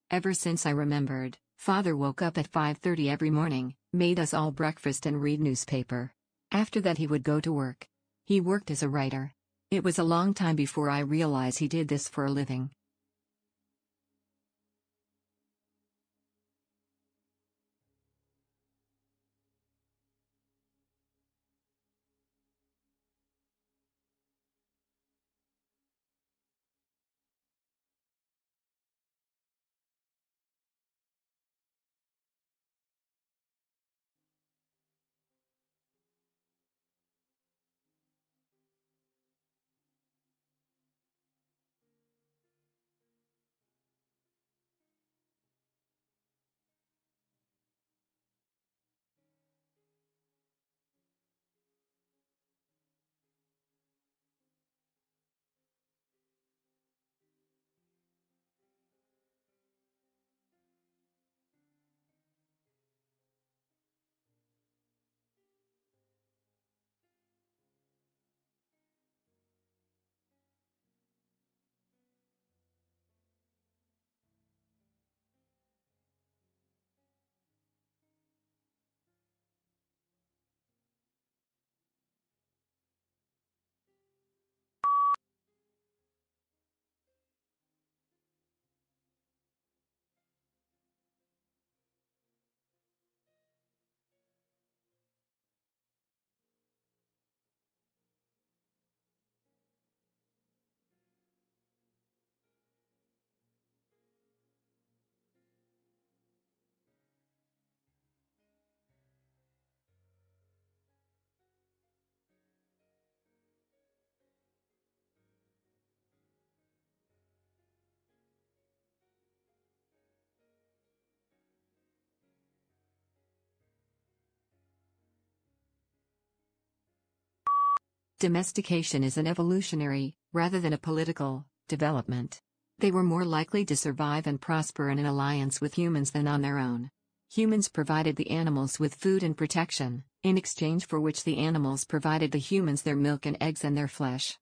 Ever since I remembered, Father woke up at 5:30 every morning, made us all breakfast and read newspaper. After that he would go to work. He worked as a writer. It was a long time before I realized he did this for a living. Domestication is an evolutionary, rather than a political, development. They were more likely to survive and prosper in an alliance with humans than on their own. Humans provided the animals with food and protection, in exchange for which the animals provided the humans their milk and eggs and their flesh.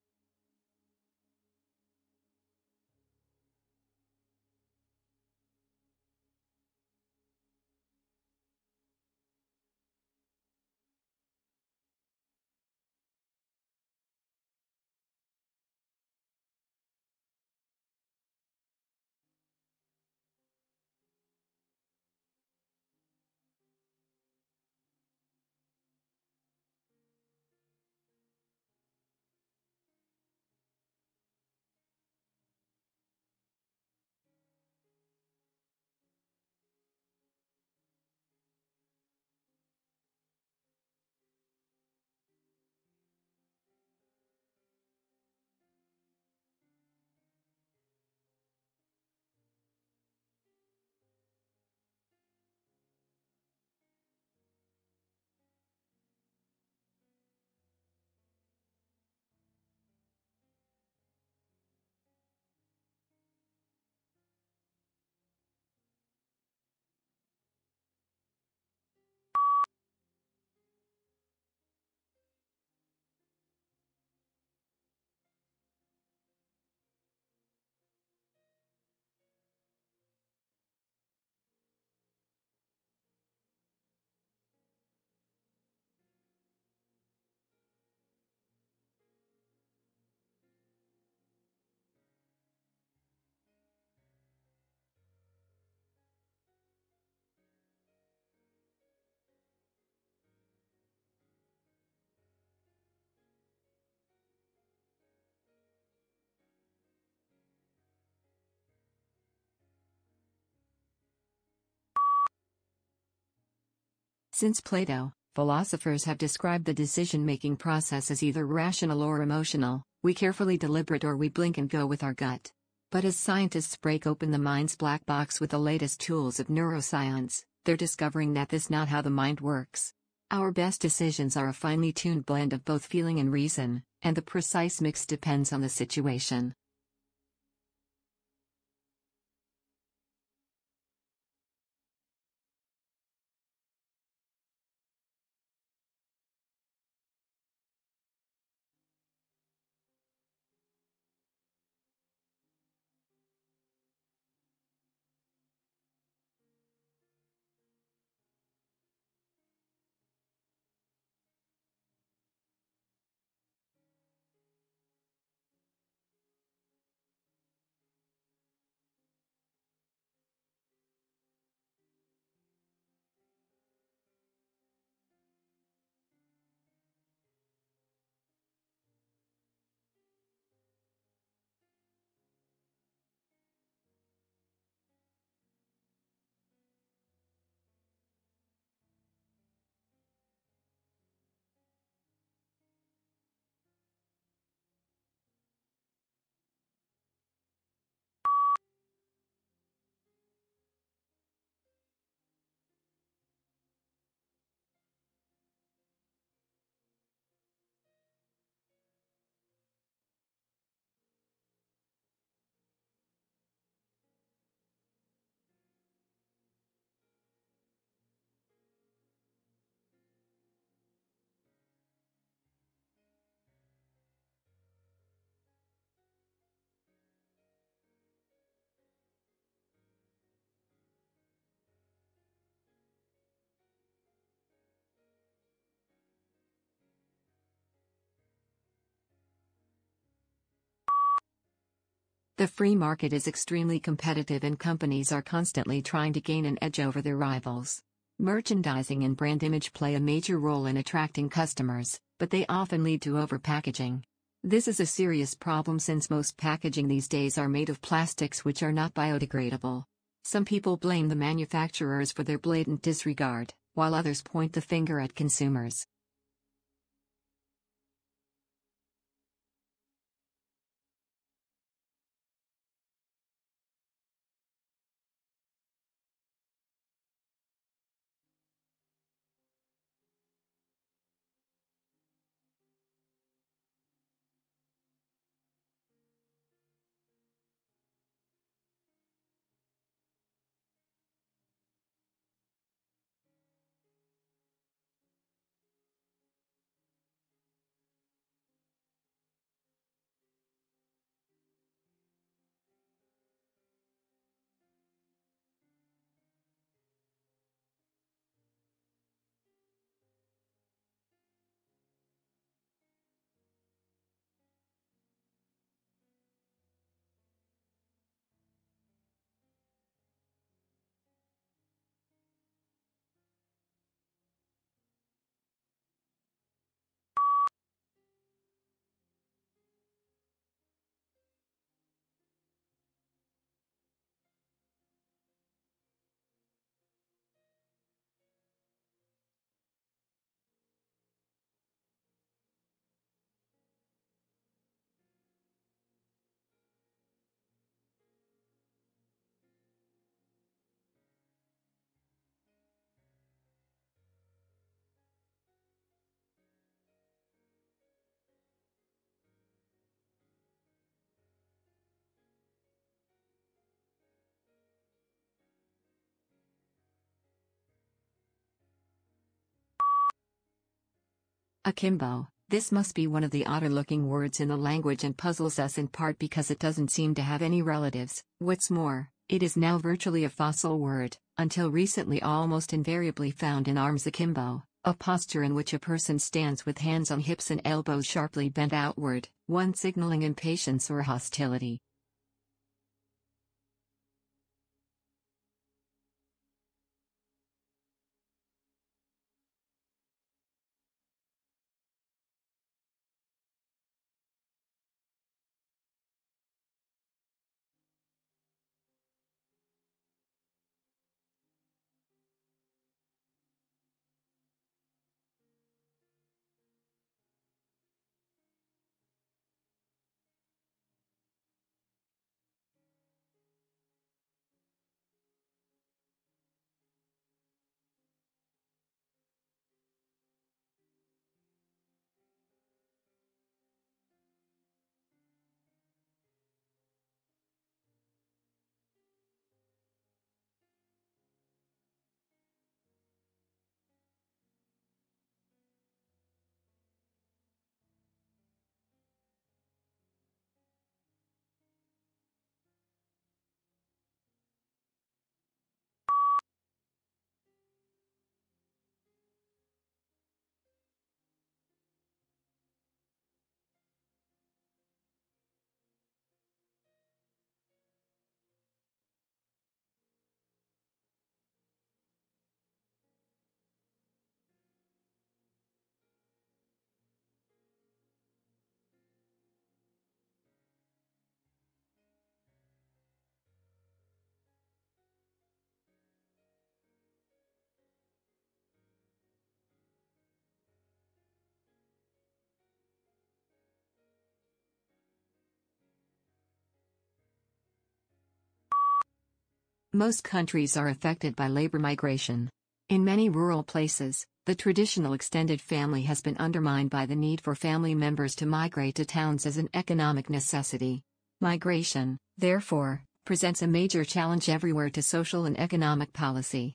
Since Plato, philosophers have described the decision-making process as either rational or emotional, we carefully deliberate or we blink and go with our gut. But as scientists break open the mind's black box with the latest tools of neuroscience, they're discovering that this is not how the mind works. Our best decisions are a finely tuned blend of both feeling and reason, and the precise mix depends on the situation. The free market is extremely competitive and companies are constantly trying to gain an edge over their rivals. Merchandising and brand image play a major role in attracting customers, but they often lead to overpackaging. This is a serious problem since most packaging these days are made of plastics which are not biodegradable. Some people blame the manufacturers for their blatant disregard, while others point the finger at consumers. Akimbo. This must be one of the odder-looking words in the language and puzzles us in part because it doesn't seem to have any relatives. What's more, it is now virtually a fossil word, until recently almost invariably found in arms akimbo, a posture in which a person stands with hands on hips and elbows sharply bent outward, one signaling impatience or hostility. Most countries are affected by labor migration. In many rural places, the traditional extended family has been undermined by the need for family members to migrate to towns as an economic necessity. Migration, therefore, presents a major challenge everywhere to social and economic policy.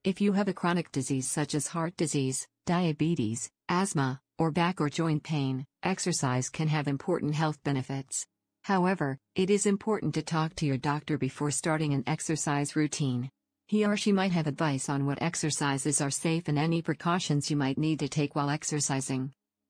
If you have a chronic disease such as heart disease, diabetes, asthma, or back or joint pain, exercise can have important health benefits. However, it is important to talk to your doctor before starting an exercise routine. He or she might have advice on what exercises are safe and any precautions you might need to take while exercising.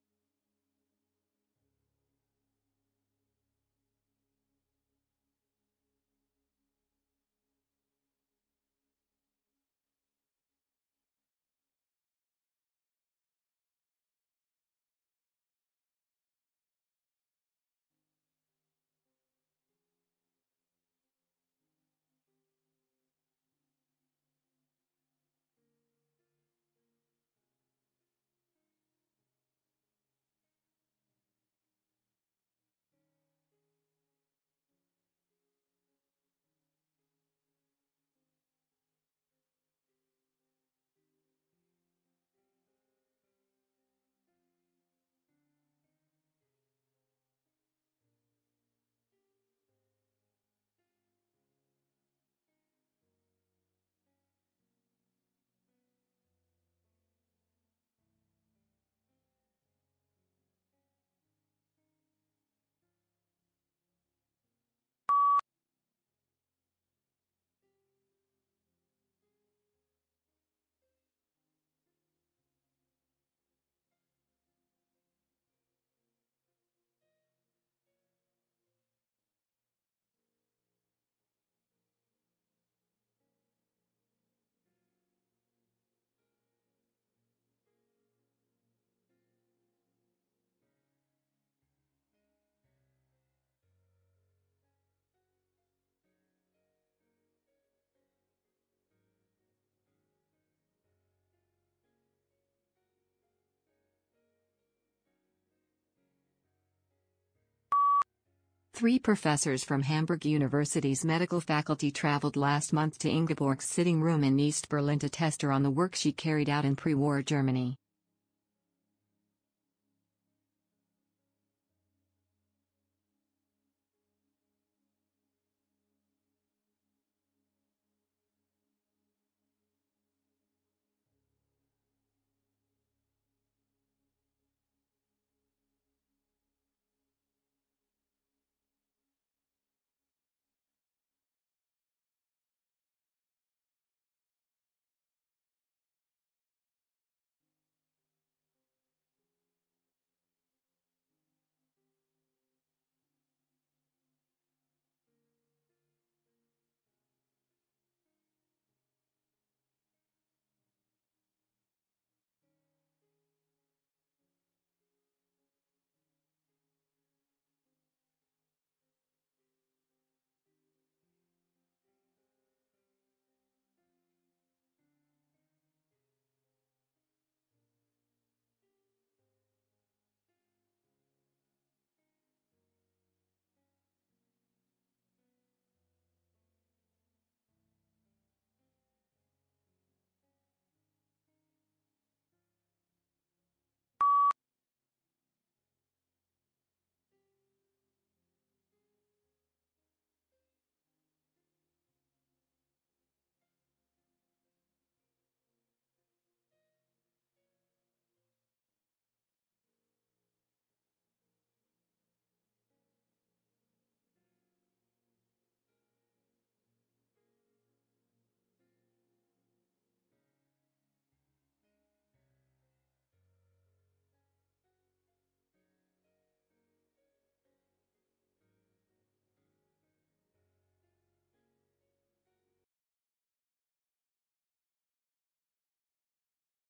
Three professors from Hamburg University's medical faculty traveled last month to Ingeborg's sitting room in East Berlin to test her on the work she carried out in pre-war Germany.